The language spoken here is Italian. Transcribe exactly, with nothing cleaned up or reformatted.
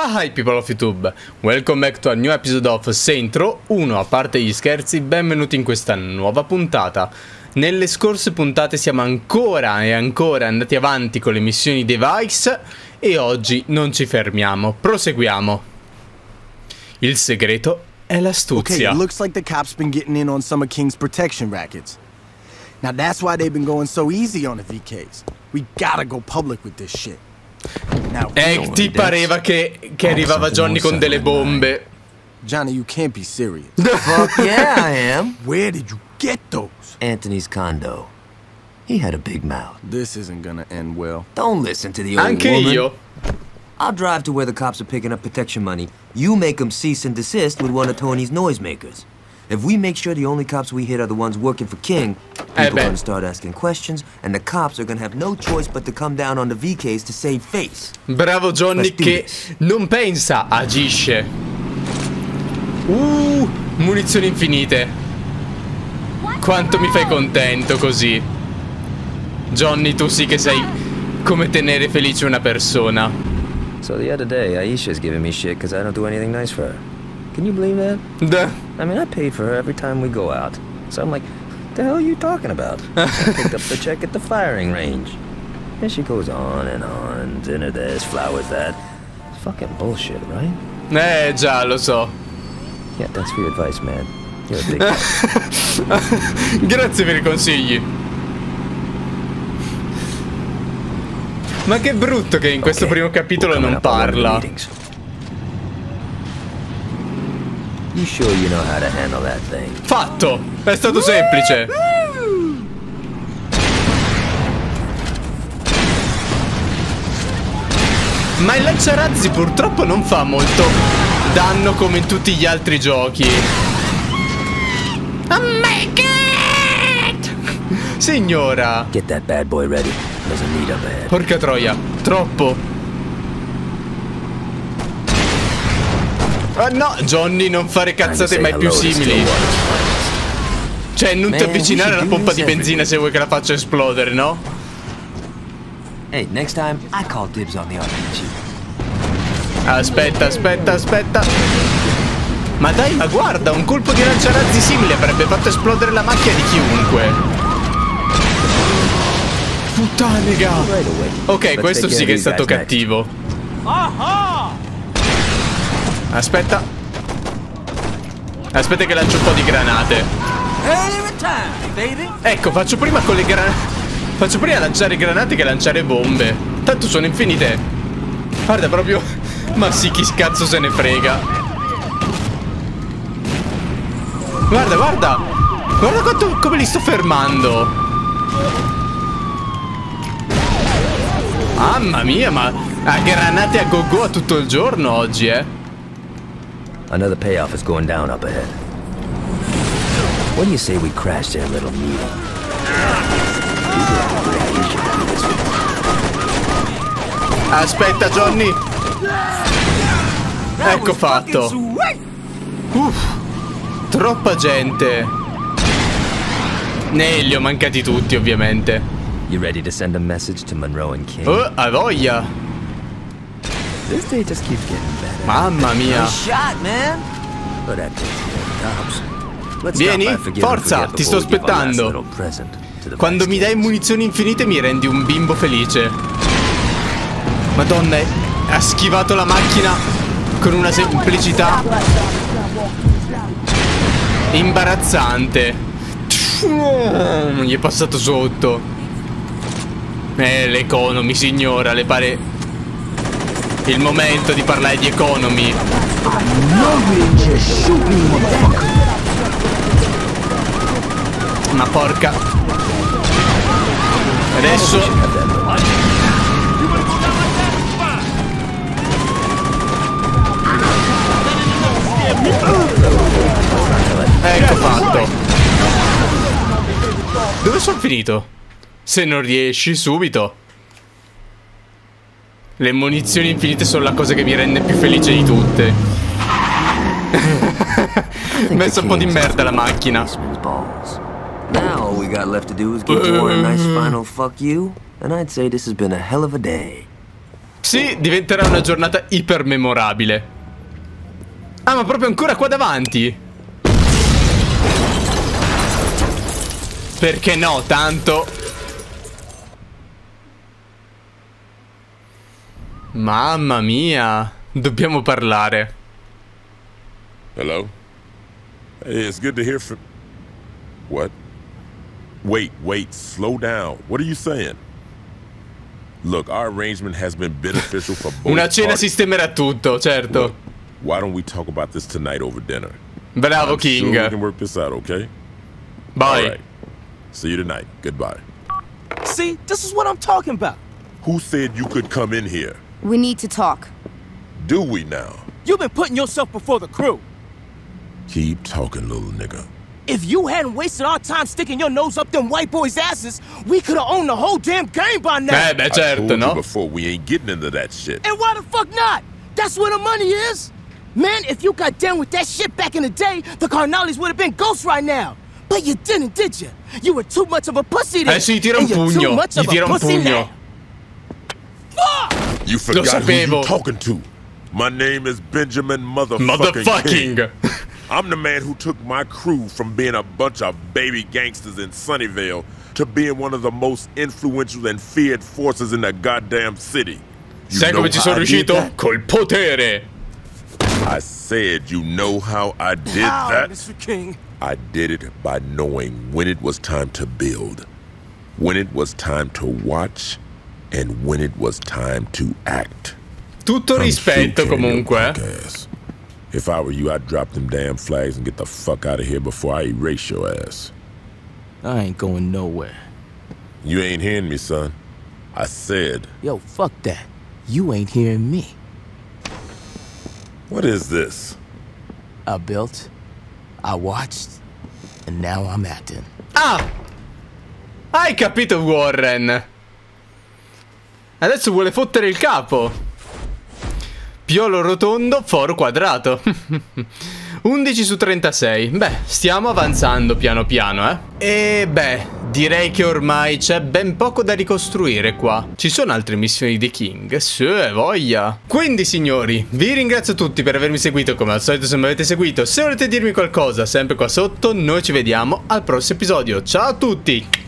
Hi people of YouTube, welcome back to a new episode of Saints Row uno. A parte gli scherzi, benvenuti in questa nuova puntata. Nelle scorse puntate siamo ancora e ancora andati avanti con le missioni Device e oggi non ci fermiamo, proseguiamo. Il segreto è l'astuzia. Okay, looks like the cops been getting in on some of King's protection rackets. Now that's why they've been going so easy on the V Ks. We gotta go public with this shit. E ti pareva che, che arrivava Johnny con delle bombe. Johnny, you can't be serious. Fuck yeah, I am. Where did you get those? Anthony's condo. He had a big mouth. This isn't gonna end well. Don't listen to the old Anche woman. io. I'll drive to where the cops are picking up protection money. You make them cease and desist with one of Tony's noisemakers. If we make sure the only cops we hit are the ones working for King, people eh are gonna start asking questions, and the cops are gonna have no choice but to come down on the V Ks to save face. Bravo Johnny che non pensa, agisce. Uh, munizioni infinite. Quanto mi fai contento così. Johnny, tu sì che sai come tenere felice una persona. So the other day, Aisha's giving me shit because I don't do anything nice for her. Can you believe that? Duh. I mean, I pay for her every time we go out. So I'm like, the hell are you talking about? I picked up the check at the firing range. And she goes on and on, dinner this, flowers that. It's fucking bullshit, right? Eh già, lo so. Yeah, thanks for your advice, man. You're a big Grazie per i consigli. Ma che brutto che in questo Okay, primo capitolo we're non coming up on one of the parla. meetings. You sure you know how to handle that thing? Fatto! È stato semplice. Ma il lanciarazzi purtroppo non fa molto danno come in tutti gli altri giochi. Oh my god! Signora! Get that bad boy ready. There's a need up ahead. Porca troia, troppo. Ah no, Johnny, non fare cazzate mai più simili. Cioè, non ti avvicinare alla pompa di benzina se vuoi che la faccia esplodere, no? Hey, next time I call dibs on the R P G. Aspetta, aspetta, aspetta. Ma dai, ma guarda, un colpo di lanciarazzi simile avrebbe fatto esplodere la macchina di chiunque. Puttanega. Ok, questo sì che è stato cattivo. Aspetta. Aspetta che lancio un po' di granate. Ecco, faccio prima con le granate. Faccio prima lanciare granate che lanciare bombe. Tanto sono infinite. Guarda proprio. Ma sì, chi cazzo se ne frega. Guarda, guarda. Guarda quanto, come li sto fermando. Mamma mia, ma a granate a go-go a tutto il giorno oggi, eh. Another payoff is going down up ahead. What do you say we crash their little meeting? Aspetta, Johnny. Ecco fatto. Uff, troppa gente. Ne li ho mancati tutti, ovviamente. You ready to send a message to Monroe and King? Oh, a voglia. This day just keeps getting better. Mamma mia. Shot, man. But that takes care of the cops. Let's Vieni, stop by Forgive and forza, Forget ti sto before we give our last aspettando. little present to the Quando Vice mi dai Kings. munizioni infinite mi rendi un bimbo felice. Madonna, ha schivato la macchina con una semplicità imbarazzante. Gli è passato sotto. Eh, l'economy, signora, le pare il momento di parlare di economy. Ma porca. Adesso ecco fatto. Dove sono finito? Se non riesci subito. Le munizioni infinite sono la cosa che mi rende più felice di tutte. Messa un po' di merda la macchina. Now all we got left to do is give Warren a nice final fuck you, and I'd say this has been a hell of a day. Sì, diventerà una giornata ipermemorabile. Ah, ma proprio ancora qua davanti? Perché no, tanto. Mamma mia, dobbiamo parlare. Hello? Hey, it's good to hear from... What? Wait, wait, slow down. What are you saying? Look, our arrangement has been beneficial for both Una cena parties. sistemerà tutto, certo. Look, why don't we talk about this tonight over dinner? Bravo, I'm King. sure we can work this out, okay? Bye. All right. See you tonight. Goodbye. See, this is what I'm talking about. Who said you could come in here? We need to talk. Do we now? You've been putting yourself before the crew. Keep talking, little nigga. If you hadn't wasted our time sticking your nose up them white boys' asses, we could have owned the whole damn game by now. Eh beh, I certo, told you no? before, we ain't getting into that shit. And why the fuck not? That's where the money is. Man, if you got down with that shit back in the day, the Carnales would have been ghosts right now. But you didn't, did you? You were too much of a pussy then. Eh sì, tira un and you're pugno. too much Gli of a tira un pussy pugno. now. Fuck! You forgot who sapevo. you talking to. My name is Benjamin Motherfucking Motherfucking. King. I'm the man who took my crew from being a bunch of baby gangsters in Sunnyvale to being one of the most influential and feared forces in the goddamn city. You Sai know come ci how sono I did riuscito? that? Col potere. I said, you know how I did How, that? Mister King? I did it by knowing when it was time to build, when it was time to watch, and when it was time to act. Tutto I'm rispetto sure can, comunque. your punk ass. If I were you, I'd drop them damn flags and get the fuck out of here before I erase your ass. I ain't going nowhere. You ain't hearing me, son. I said, Yo, fuck that. You ain't hearing me. what is this? I built, I watched, and now I'm acting. Ah! Hai capito, Warren? Adesso vuole fottere il capo. Piolo rotondo, foro quadrato. undici su trentasei. Beh, stiamo avanzando piano piano, eh. E beh, direi che ormai c'è ben poco da ricostruire qua. Ci sono altre missioni di King? Sì, voglia. Quindi, signori, vi ringrazio tutti per avermi seguito. Come al solito, se mi avete seguito, se volete dirmi qualcosa, sempre qua sotto. Noi ci vediamo al prossimo episodio. Ciao a tutti!